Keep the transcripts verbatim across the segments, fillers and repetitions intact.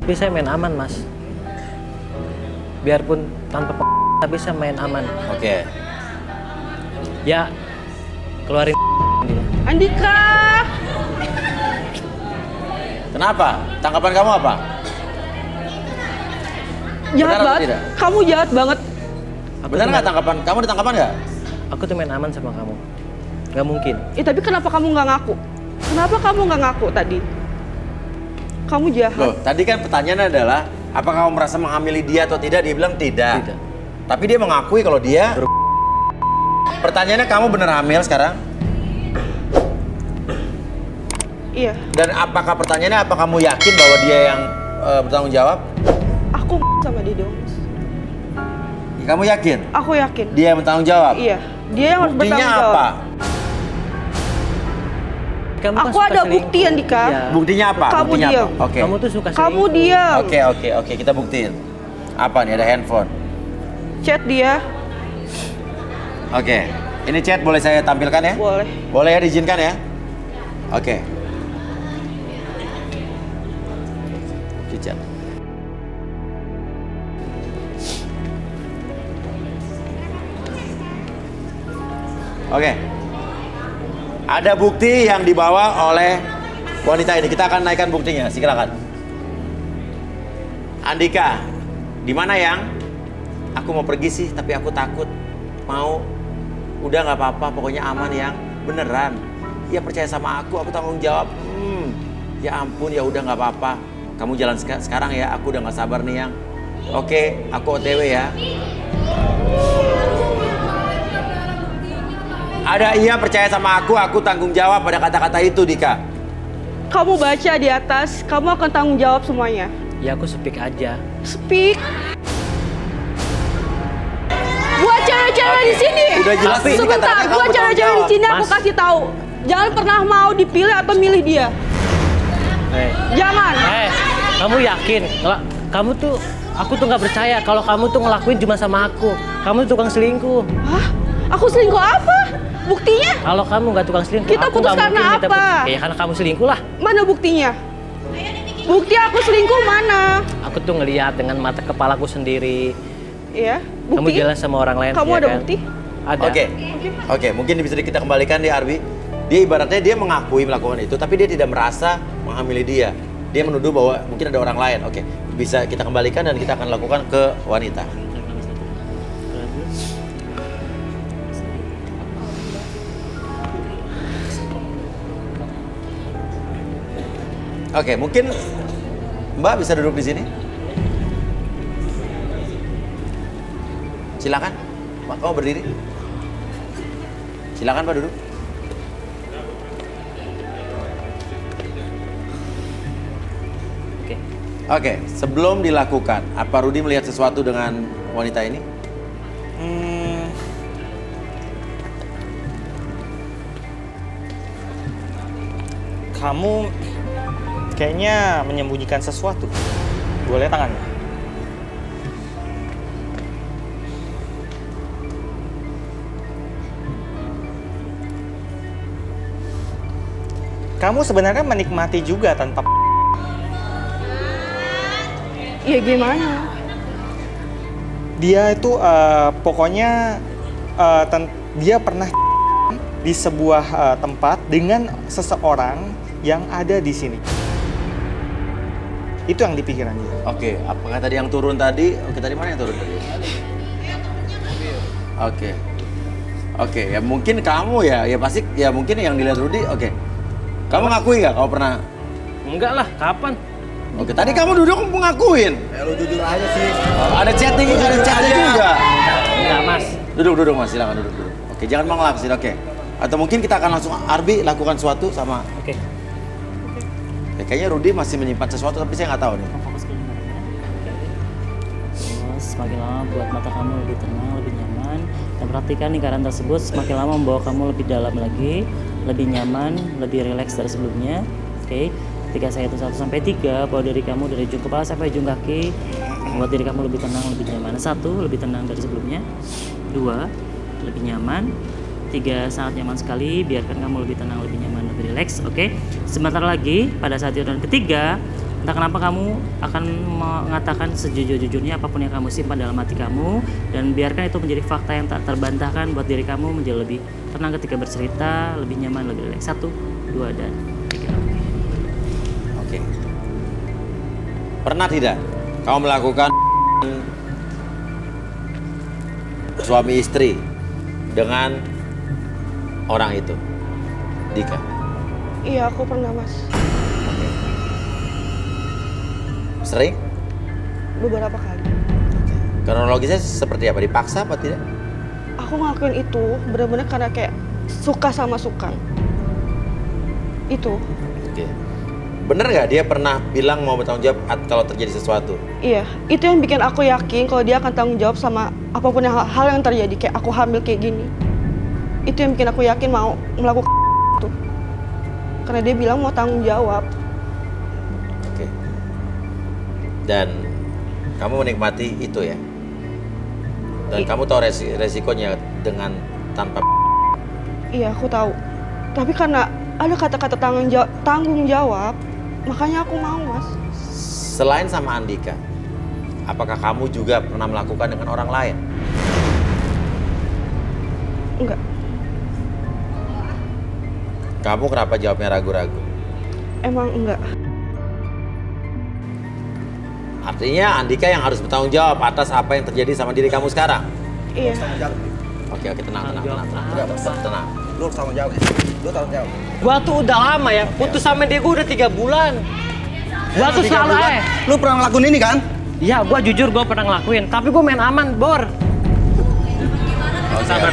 Tapi saya main aman, Mas. Biarpun tanpa p tapi saya main aman. Oke. Okay. Ya, keluarin dia. Andika! Kenapa? Tanggapan kamu apa? Jahat banget. Kamu jahat banget. Benar nggak tanggapan? Kamu ada tanggapan nggak? Aku tuh main aman sama kamu. Nggak mungkin. Eh, tapi kenapa kamu nggak ngaku? Kenapa kamu nggak ngaku tadi? Kamu jahat. Loh, tadi kan pertanyaannya adalah apakah kamu merasa menghamili dia atau tidak? Dia bilang tidak. Tidak. Tapi dia mengakui kalau dia. Ber Pertanyaannya kamu bener hamil sekarang? Iya. Dan apakah pertanyaannya apa kamu yakin bahwa dia yang uh, bertanggung jawab? Aku sama dia dong. Ya, kamu yakin? Aku yakin. Dia yang bertanggung jawab? Iya. Dia yang harus Buktinya bertanggung jawab. apa? Kamu aku ada bukti, Andika. Ya. Buktinya apa? Kamu Buktinya diam. apa? Oke. Kamu tuh suka selingkuh. Kamu diam. Oke, oke, oke. Kita buktiin. Apa nih? Ada handphone. Chat dia. Oke. Ini chat boleh saya tampilkan ya? Boleh. Boleh ya, diizinkan ya? Oke. Di chat. Oke. Ada bukti yang dibawa oleh wanita ini. Kita akan naikkan buktinya. Silakan. Andika, di mana yang? Aku mau pergi sih, tapi aku takut. Mau? Udah nggak apa-apa, pokoknya aman yang. Beneran. Ya percaya sama aku, aku tanggung jawab. Hmm. Ya ampun, ya udah nggak apa-apa. Kamu jalan sek sekarang ya. Aku udah nggak sabar nih yang. Oke, aku O T W ya. Ada iya percaya sama aku, aku tanggung jawab pada kata-kata itu, Dika. Kamu baca di atas, kamu akan tanggung jawab semuanya. Ya aku speak aja. Speak. Buat cewek-cewek di sini. Udah jelas Tapi, sebentar, buat cewek-cewek di sini aku Mas. kasih tahu. Jangan pernah mau dipilih atau milih dia. Eh, Jangan. eh, kamu yakin? Kalau kamu tuh, aku tuh nggak percaya kalau kamu tuh ngelakuin cuma sama aku. Kamu tuh tukang selingkuh. Hah? Aku selingkuh apa? Buktinya? Kalau kamu nggak tukang selingkuh, Kita aku putus nggak karena mungkin minta apa? bukti. Ya karena kamu selingkuh lah. Mana buktinya? Bukti aku selingkuh mana? Aku tuh ngelihat dengan mata kepalaku sendiri. Iya, Kamu bukti. jalan sama orang lain. Kamu ya ada kan? bukti? Ada. Oke, oke, mungkin bisa kita kembalikan di Arbi. Dia ibaratnya dia mengakui melakukan itu, tapi dia tidak merasa menghamili dia. Dia menuduh bahwa mungkin ada orang lain. Oke, bisa kita kembalikan dan kita akan lakukan ke wanita. Oke, mungkin Mbak bisa duduk di sini. Silakan, Pak, kamu berdiri. Silakan Pak duduk. Oke. Oke, sebelum dilakukan, apa Rudi melihat sesuatu dengan wanita ini? Hmm, kamu kayaknya menyembunyikan sesuatu. Boleh tangannya? Kamu sebenarnya menikmati juga tanpa. Iya gimana? Dia itu uh, pokoknya uh, dia pernah di sebuah uh, tempat dengan seseorang yang ada di sini. Itu yang di pikiran dia. Oke, apakah tadi yang turun tadi? Oke, tadi mana yang turun tadi? Oke. Oke, ya mungkin kamu ya, ya pasti ya mungkin yang dilihat Rudi, oke. Kamu ngakui nggak kalau pernah? Enggak lah, kapan? Oke, tadi kamu duduk ngakuin. Ya lu jujur aja sih. Oh, ada chatting, ada chatting juga. Enggak, Mas. Duduk, duduk Mas, silakan duduk dulu. Oke, jangan mau ngelaksin, oke. Atau mungkin kita akan langsung Arbi lakukan sesuatu sama. Oke. Ya, kayaknya Rudi masih menyimpan sesuatu tapi saya nggak tahu nih. Terus semakin lama buat mata kamu lebih tenang, lebih nyaman. Dan perhatikan lingkaran tersebut semakin lama membawa kamu lebih dalam lagi, lebih nyaman, lebih rileks dari sebelumnya. Oke. Ketika saya hitung satu sampai tiga, bawa diri kamu dari ujung kepala sampai ujung kaki, membuat diri kamu lebih tenang, lebih nyaman. Satu, lebih tenang dari sebelumnya. Dua, lebih nyaman. Tiga, sangat nyaman sekali. Biarkan kamu lebih tenang, lebih nyaman, lebih rileks. Oke. Sebentar lagi, pada saat hitungan ketiga, Entah kenapa kamu akan mengatakan sejujur-jujurnya apapun yang kamu simpan dalam hati kamu, dan biarkan itu menjadi fakta yang tak terbantahkan buat diri kamu menjadi lebih tenang ketika bercerita, lebih nyaman, lebih rileks. Satu, dua, dan tiga. Oke. Pernah tidak kamu melakukan suami istri dengan orang itu, Dika? Iya, aku pernah, Mas. Sering? Beberapa kali. Kronologisnya seperti apa? Dipaksa apa tidak? Aku ngelakuin itu benar-benar karena kayak suka sama suka. Itu. Oke. Bener nggak dia pernah bilang mau bertanggung jawab at- kalau terjadi sesuatu? Iya, itu yang bikin aku yakin kalau dia akan tanggung jawab sama apapun yang, hal yang terjadi. Kayak aku hamil kayak gini. Itu yang bikin aku yakin mau melakukan itu. Karena dia bilang mau tanggung jawab. Oke. Dan kamu menikmati itu ya? Dan I- kamu tahu resi- resikonya dengan tanpa. Iya, aku tahu. Tapi karena ada kata-kata tanggung jawab, tanggung jawab, makanya aku mau, Mas. Selain sama Andika, apakah kamu juga pernah melakukan dengan orang lain? Enggak. Kamu kenapa jawabnya ragu-ragu? Emang enggak. Artinya Andika yang harus bertanggung jawab atas apa yang terjadi sama diri kamu sekarang. Iya. Oke, oke, tenang, tenang, tenang, tenang, tenang, tenang. Lu harus tanggung jawab ya. Lu tanggung jawab. Gua tuh udah lama ya, putus sama dia gua udah tiga bulan. Gua tuh Tiga selalu bulan. eh. Lu pernah ngelakuin ini kan? Iya, gua jujur gua pernah ngelakuin, tapi gua main aman, Bor. Sabar,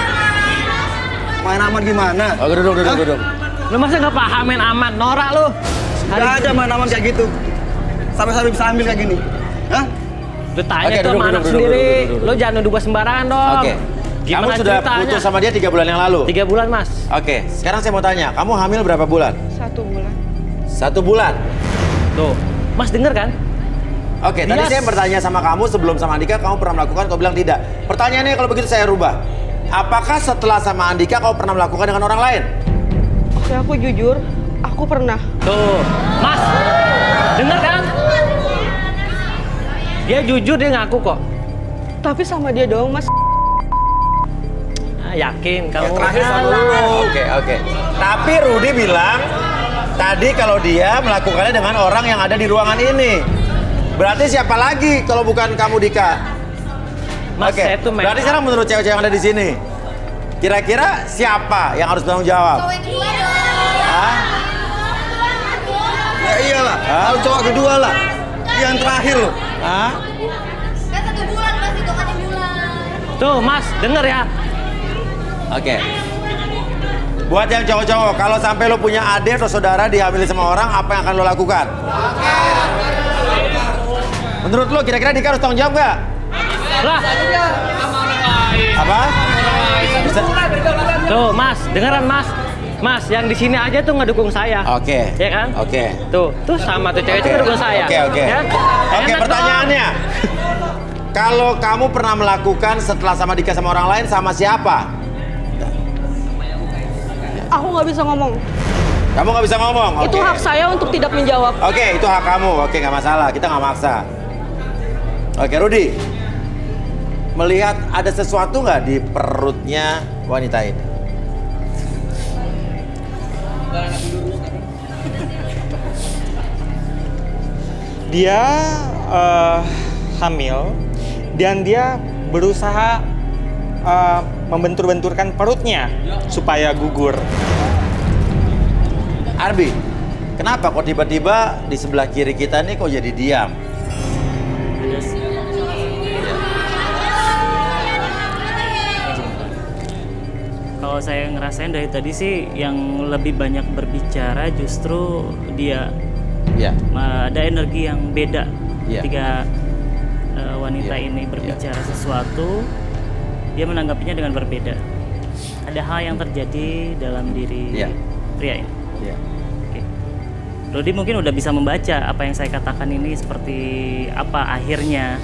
Main aman gimana? Oke, duduk, duduk, Hah? duduk. Lu masa nggak paham main aman? Norak lu. Gak ada main aman kayak gitu. Sampai-sampai bisa ambil kayak gini. Hah? Lu tanya Oke, tuh duduk, sama duduk, anak duduk, sendiri. duduk, duduk, duduk. Lu jangan nuduh gua sembarangan dong. Oke. Gimana Kamu sudah ceritanya? putus sama dia tiga bulan yang lalu? Tiga bulan, Mas. Oke, sekarang saya mau tanya, kamu hamil berapa bulan? Satu bulan. Satu bulan? Tuh, Mas denger kan? Oke, tadi Yes. saya bertanya sama kamu sebelum sama Andika, kamu pernah melakukan, kau bilang tidak. Pertanyaannya kalau begitu saya rubah. Apakah setelah sama Andika kau pernah melakukan dengan orang lain? Oke, aku jujur, aku pernah. Tuh, Mas. Denger kan? Dia jujur, dia ngaku kok. Tapi sama dia doang, Mas. Ah, yakin kamu? Terakhir sama lu. Oke, oke. Tapi Rudi bilang tadi kalau dia melakukannya dengan orang yang ada di ruangan ini. Berarti siapa lagi kalau bukan kamu, Dika? Mas, Oke. saya tuh main Berarti sekarang menurut cewek-cewek yang ada di sini, kira-kira siapa yang harus bertanggung jawab? Cowok yang kedua dong. Hah? Ya iyalah. Hah? Kalau cowok kedua lah. Yang terakhir loh. Hah? Kan satu bulan mas, hitungannya bulan. Tuh, Mas, denger ya. Oke. Buat yang cowok-cowok, kalau sampai lo punya adik atau saudara dihamili sama orang, apa yang akan lo lakukan? Menurut lo kira-kira Dika harus tanggung jawab nggak? Lah, Apa? Bisa? tuh, Mas, dengeran, Mas. Mas, yang di sini aja tuh ngedukung saya. Oke. Iya kan? Oke. Tuh, tuh sama tuh cewek itu Oke. ngedukung saya. Oke, oke. Ya? Oke, Enak pertanyaannya. Kalau kamu pernah melakukan setelah sama Dika sama orang lain, sama siapa? Aku nggak bisa ngomong. Kamu nggak bisa ngomong. Itu Oke. hak saya untuk tidak menjawab. Oke, itu hak kamu. Oke, nggak masalah. Kita nggak maksa. Oke, Rudi. Melihat ada sesuatu nggak di perutnya wanita ini? Dia eh, hamil dan dia berusaha eh, membentur-benturkan perutnya supaya gugur. Arbi, kenapa kok tiba-tiba di sebelah kiri kita nih kok jadi diam? Ada sih. Kalau saya ngerasain dari tadi sih yang lebih banyak berbicara justru dia. Ya. Ma- Ada energi yang beda Iya. ketika uh, wanita Iya. ini berbicara sesuatu, dia menanggapinya dengan berbeda. Ada hal yang terjadi dalam diri Iya. pria ini. Ya. Oke. Rudi mungkin udah bisa membaca apa yang saya katakan ini seperti apa akhirnya.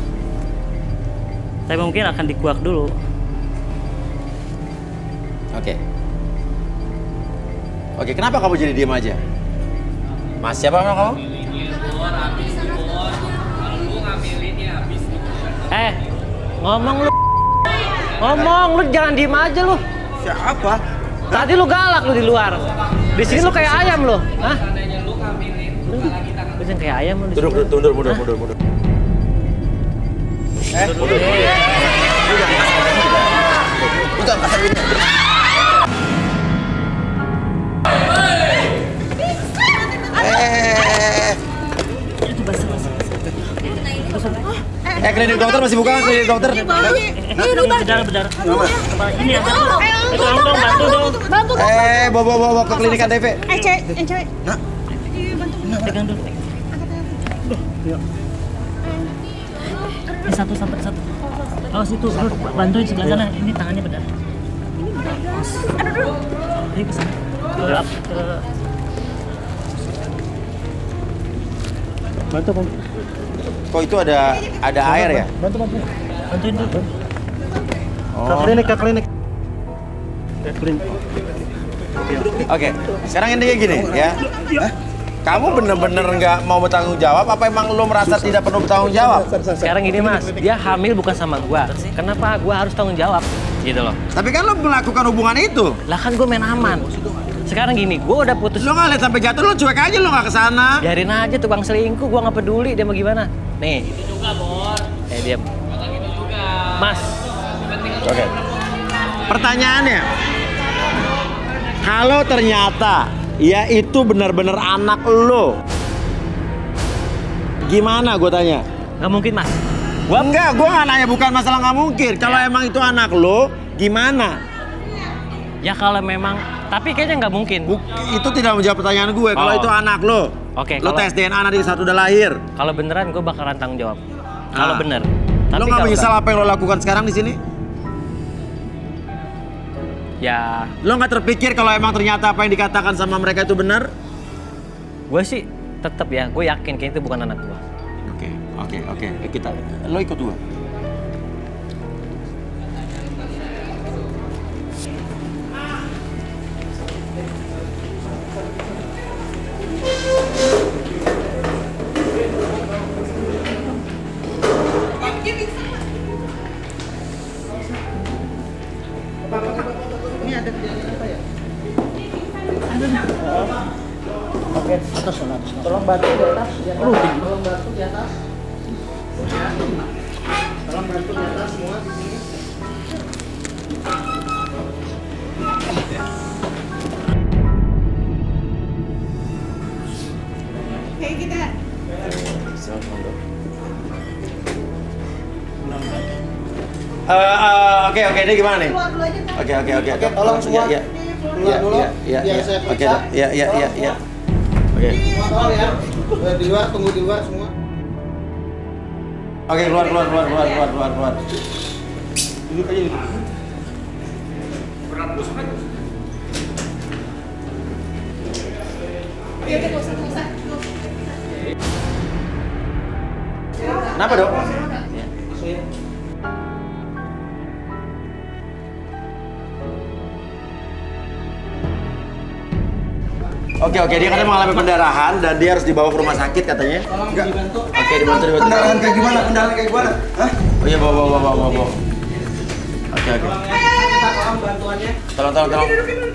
Tapi mungkin akan dikuak dulu. Oke. Oke, kenapa kamu jadi diam aja? Mas, siapa nama kamu? Eh, ngomong lu. Ngomong, lu jangan diem aja lu. Siapa? Tadi lu galak lu di luar. Di sini lu kayak ayam lu. Hah? Lu jangan kayak ayam lu di sini. Mundur, mundur, mundur, mundur, mundur. Eh, mundur. Lu jangan kasar gini. Eh, eh klinik dokter masih buka kan klinik dokter? Berdarah, berdarah. Ini ya, tolong dong, bantu dong. Bantu. Eh, bawa bawa bawa ke klinik T V. Eh, cewek, eh, cewek. Nak, Pegang dulu. Ini satu, satu, satu. Oh, situ, bantuin sebelah sana. Ini tangannya berdarah. Aduh, ayo ke sana. Ke, ke... Bantu, bantu. Kok itu ada ada air ya? Bantu, bantu. Bantuin dulu. Oh. klinik, ke klinik. Ke klinik. Oke, sekarang intinya gini ya. Kamu bener-bener nggak mau bertanggung jawab? Apa emang lo merasa tidak perlu bertanggung jawab? Sekarang gini mas, dia hamil bukan sama gua. Kenapa gua harus tanggung jawab? Gitu loh. Tapi kan lo melakukan hubungan itu. Lah kan gua main aman. Sekarang gini, gua udah putus. Lo nggak lihat sampai jatuh, lo cuek aja, lo nggak kesana. Biarin aja tuh bang selingkuh, gua nggak peduli dia mau gimana. Nih. Gitu juga, Bor. Eh, diam. Gitu juga. Mas. Oke. Pertanyaannya, kalau ternyata ya itu benar-benar anak lo, gimana gue tanya? Nggak mungkin mas. Gua enggak, gue nggak nanya bukan masalah nggak mungkin. Kalau emang itu anak lo, gimana? Ya kalau memang, tapi kayaknya nggak mungkin. Buk, itu tidak menjawab pertanyaan gue. Kalau Oh. itu anak lo, Oke, lo kalau- tes D N A nanti saat udah lahir. Kalau beneran gue bakalan tanggung jawab. Kalau Ah. bener. Lo nggak menyesal apa yang lo lakukan sekarang di sini? Ya, Lo nggak terpikir kalau emang ternyata apa yang dikatakan sama mereka itu benar? gue sih tetap ya, gue yakin kayaknya itu bukan anak gue. Oke, oke, oke. Kita, lo ikut gue. Tolong bantu di atas. Tolong bantu di atas. Tolong bantu di atas semua di sini. Kayak kita. Eh, eh, Oke, oke, ini gimana nih? Keluar dulu aja kan. Oke, oke, oke. Oke, tolong semua. Ya, ya. Keluar dulu. Ya, ya, Biar ya. saya Oke, periksa. ya, ya, ya, ya. Oke. Tolong ya. Udah di luar, tunggu di luar semua. Oke, keluar, keluar, keluar, keluar, keluar, keluar, keluar. Duduk aja dulu. Kenapa, Dok? Oke, oke, dia katanya mengalami pendarahan dan dia harus dibawa ke rumah sakit katanya. Enggak. Oke, dibantu, dibantu. pendarahan kayak gimana? Pendarahan kayak gimana? Hah? Oh iya, bawa, bawa, bawa, bawa, bawa. Oke, oke. Tolong bantuannya. Tolong, tolong, tolong.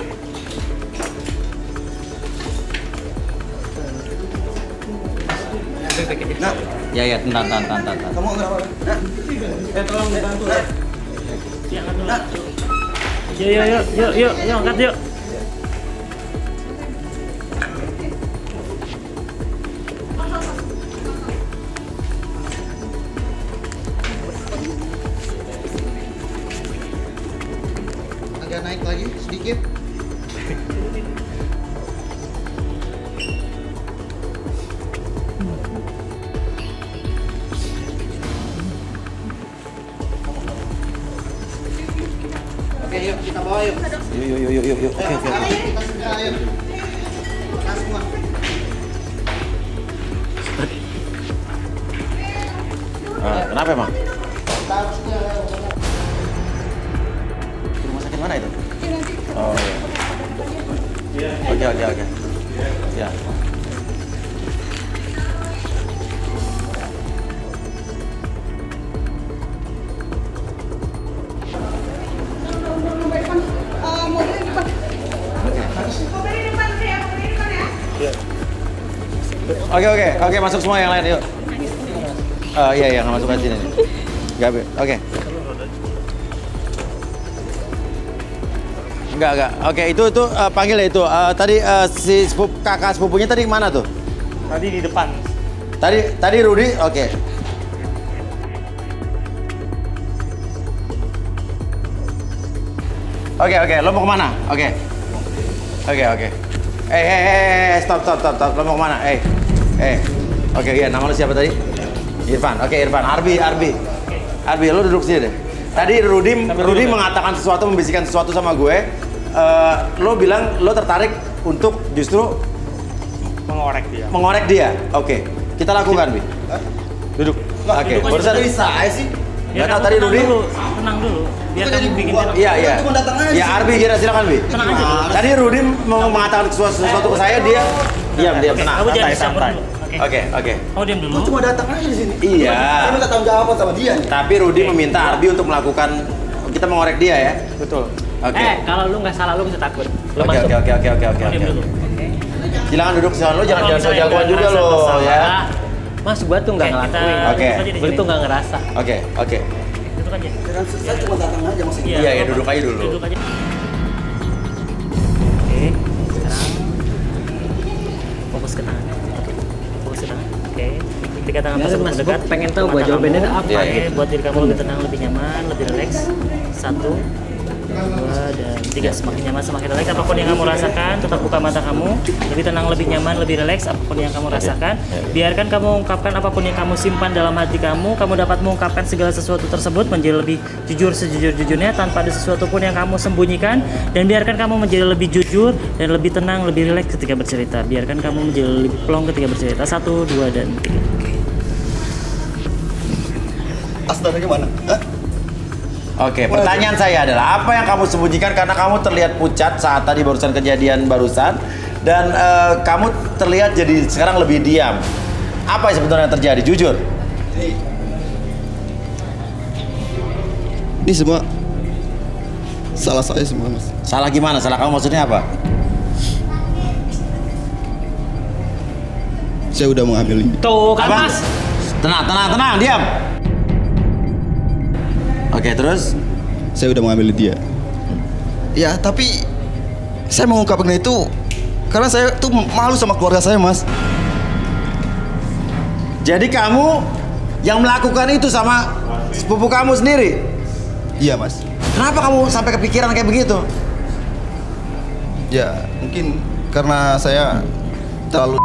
Nah, Ya, ya, entar, entar, entar, entar, entar. kamu nggak apa? Nah, Eh, tolong dibantu. Nah. Yuk, yuk, yuk, yuk, yuk, yuk, angkat yuk. Agak naik lagi sedikit. Oke, yuk kita bawa yuk. Yuk, yuk, yuk, yuk, yuk. Oke, oke. Kita segera ayo. Kita semua. Ah, kenapa emang? Kita harusnya Rumah sakit mana itu? Oh, iya. Oke, oke, oke. Ya. Oke oke oke masuk semua yang lain yuk. Uh, iya iya nggak masuk ke sini. Gak, oke. Enggak enggak. Oke itu itu uh, panggil ya itu. Uh, tadi uh, si sepup, kakak sepupunya tadi mana tuh? Tadi di depan. Tadi tadi Rudi, oke. Oke oke, lo mau kemana? Oke. Oke oke. Eh eh eh stop stop stop stop. Lo mau kemana? Eh eh. Oke iya nama lo siapa tadi? Irfan. Oke Irfan. Arbi Arbi. Arbi lo duduk sini deh. Tadi Rudi Rudi mengatakan sesuatu, membisikkan sesuatu sama gue. Uh, lo bilang lo tertarik untuk justru Mengorek dia. mengorek dia. Oke. Kita lakukan, Bi. Duduk. Oke. Barusan saya sih. Nggak tahu tadi Rudi. Dulu, tenang dulu. Biar kamu bikin tenang. Iya, iya. Cuma datang aja Ya, sih. Arbi kira silakan, Bi. Tenang aja dulu. Tadi Rudi mau mengatakan sesuatu, sesuatu ke saya, dia diam, diam, Oke, tenang. kamu jangan santai, dicampur santai. dulu. Oke. Oke, oke. Kamu diam dulu. Cuma datang aja di sini. Iya. Saya minta tanggung jawab sama dia nih. Tapi Rudi meminta Arbi untuk melakukan, kita mengorek dia ya. Betul. Oke. Eh, kalau lu nggak salah lu bisa takut. Lu Oke, masuk. oke, oke, oke, oke, oke. Kamu diam dulu. Silakan duduk di sana, lo jangan Kalau jangan so misalnya jagoan nggak juga ngerasa lo bersalah, ya. Mas, gua tuh nggak Oke, kita ngelakuin. Oke. duduk aja di Gua sini. tuh nggak ngerasa. Oke, oke. Duduk aja. Saya cuma datang aja mas. Iya, iya, duduk aja dulu. Duduk aja. Oke, sekarang fokus ke tangan. Fokus ke tangan. Oke. Ketika tangan Ya, tersebut Mas, mendekat, gua pengen tahu ke gua mata jawabannya kamu. apa. Iya, Oke, iya. buat diri kamu lebih tenang, lebih nyaman, lebih rileks. Satu, dua, dan tiga. Semakin nyaman, semakin rileks. Apapun yang kamu rasakan, tetap buka mata kamu. Lebih tenang, lebih nyaman, lebih rileks. Apapun yang kamu rasakan, biarkan kamu ungkapkan apapun yang kamu simpan dalam hati kamu. Kamu dapat mengungkapkan segala sesuatu tersebut menjadi lebih jujur sejujur-jujurnya tanpa ada sesuatu pun yang kamu sembunyikan. Dan biarkan kamu menjadi lebih jujur dan lebih tenang, lebih rileks ketika bercerita. Biarkan kamu menjadi lebih plong ketika bercerita. Satu, dua, dan tiga. Astaga gimana? Hah? Oke, pertanyaan saya adalah apa yang kamu sembunyikan karena kamu terlihat pucat saat tadi barusan kejadian barusan dan eh, kamu terlihat jadi sekarang lebih diam. Apa yang sebenarnya terjadi? Jujur. Ini semua salah saya semua mas. Salah gimana? Salah kamu maksudnya apa? Saya udah mau ambil ini. Tuh kan, Apa? Mas. Tenang, tenang, tenang, diam. Oke, terus? Saya udah mau ambil dia. Ya tapi saya mengungkapkan itu karena saya tuh malu sama keluarga saya mas. Jadi kamu yang melakukan itu sama sepupu kamu sendiri? Iya mas. Kenapa kamu sampai kepikiran kayak begitu? Ya mungkin karena saya terlalu.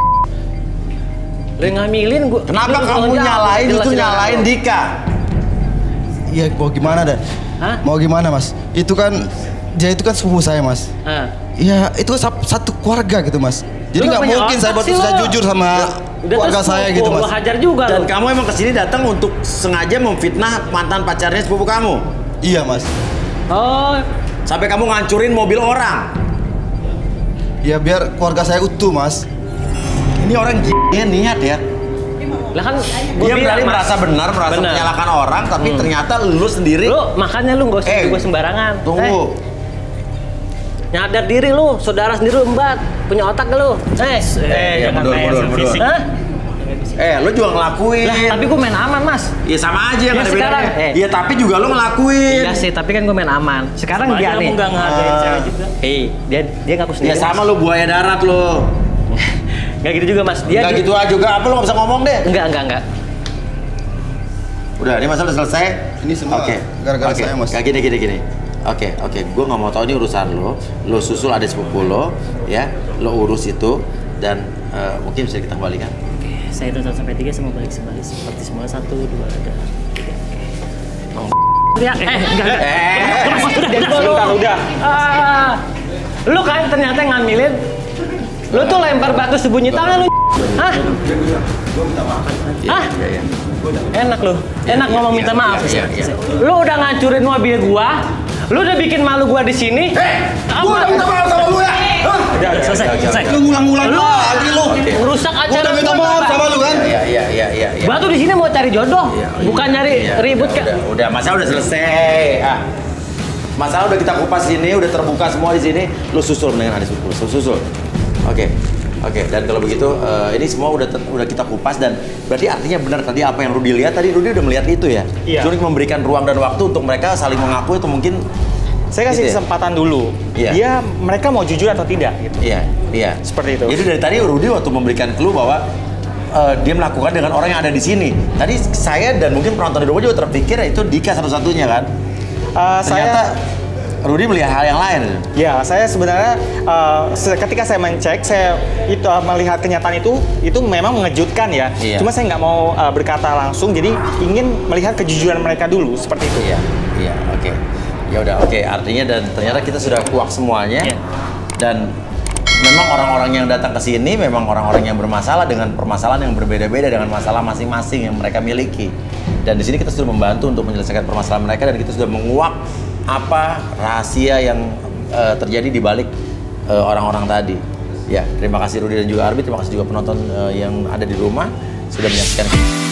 Lu ngambilin gua. Kenapa lu kamu tolong jawab, nyalain jelasin itu nyalain aku. Dika? Iya mau gimana dan? Hah? Mau gimana mas? Itu kan dia itu kan sepupu saya mas. Ah. Ya itu kan sap- satu keluarga gitu mas. Jadi Lu nggak punya mungkin saya otak buat sih saya lu. jujur sama Udah keluarga terus saya gua- gitu gua mas. hajar juga Dan lu. kamu emang kesini datang untuk sengaja memfitnah mantan pacarnya sepupu kamu? Iya mas. Oh, Sampai kamu ngancurin mobil orang? Ya biar keluarga saya utuh mas. Ini orang gini niat ya. lah kan Dia gua bilang, berani Mas. merasa benar, merasa Benar. menyalahkan orang, tapi Hmm. ternyata lu sendiri. Lu makanya lu gak usah Eh, gue sembarangan. Tunggu. Eh, nyadar diri lu, saudara sendiri lu embat. Punya otak gak lu? Eh, Eh, jangan mundur, main mundur, mundur. fisik. Hah? Eh, lu juga ngelakuin. Lah, tapi gue main aman, Mas. Ya sama aja yang Ya, ada sekarang, bedanya. eh. Iya, tapi juga lu ngelakuin. Iya sih, tapi kan gue main aman. Sekarang Sama dia aja nih. kamu nggak ngehargain Ah. cewek juga. Eh, dia dia ngaku Ya sendiri. sama lu buaya darat lu. Gak gitu juga, Mas. Dia Enggak di- gitu aja juga. Apa lu gak bisa ngomong deh? Enggak, enggak, enggak. Udah, ini masalah udah selesai. Ini semua Oke. gara-gara Oke. saya, Mas. Gak gini, gini, gini. Oke, oke. Gue nggak mau tahu ini urusan lo. Lo susul ada sepupu lo, ya. Lo urus itu dan eh, mungkin bisa kita kembalikan. Oke, saya hitung satu sampai tiga semua balik kembali seperti semula. Satu, dua, dan tiga. Oke. Ya, eh, enggak, enggak. Eh, Udah, udah, Udah, udah. Ah, lu kan ternyata ngambilin. Lu tuh lempar batu sembunyi tangan lu. Hah? Hah? Iya, iya. Enak lu. Enak ngomong minta maaf. Iya, iya. Lu udah ngancurin mobil gua. Lu udah bikin malu gua di sini. Gua udah minta maaf sama lu ya. Hah? Udah, udah, selesai, selesai. Lu ngulang-ngulang Lu lagi lu. ngerusak Gua acara udah minta gua, maaf Pak. sama lu kan. Iya, iya, iya, iya. iya. Gua tuh di sini mau cari jodoh, Iya, bukan iya, nyari iya, ribut udah, kan. udah, udah, masalah udah selesai. Ah. Masalah udah kita kupas sini, udah terbuka semua di sini. Lu susul dengan adik sepupu, lu susul. Oke. Oke, dan kalau begitu uh, ini semua udah udah kita kupas dan berarti artinya benar tadi apa yang Rudy lihat tadi Rudy udah melihat itu ya. Iya. Cuma memberikan ruang dan waktu untuk mereka saling mengaku atau mungkin saya kasih gitu ya? kesempatan dulu. Iya. Dia mereka mau jujur atau tidak gitu. Iya, iya. Seperti itu. Jadi dari tadi Rudy waktu memberikan clue bahwa uh, dia melakukan dengan orang yang ada di sini. Tadi saya dan mungkin penonton di rumah juga terpikir itu Dika satu-satunya kan. Uh, Ternyata saya Rudy melihat hal yang lain. Ya, saya sebenarnya uh, ketika saya mencek, saya itu uh, melihat kenyataan itu, itu memang mengejutkan ya. Iya. Cuma saya nggak mau uh, berkata langsung, jadi ingin melihat kejujuran mereka dulu seperti itu. Iya, iya, oke. Ya udah, oke. Artinya dan ternyata kita sudah kuak semuanya. Iya. Dan memang orang-orang yang datang ke sini memang orang-orang yang bermasalah dengan permasalahan yang berbeda-beda dengan masalah masing-masing yang mereka miliki. Dan di sini kita sudah membantu untuk menyelesaikan permasalahan mereka dan kita sudah menguak apa rahasia yang uh, terjadi di balik uh, orang-orang tadi. Ya, terima kasih Rudy dan juga Arbi, terima kasih juga penonton uh, yang ada di rumah sudah menyaksikan.